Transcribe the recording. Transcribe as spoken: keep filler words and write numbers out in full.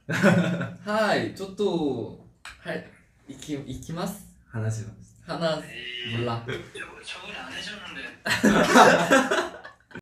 하이, 쪼또 할 이키 이키마스? 하나씩 하나 몰라. 저번에 안 해줬는데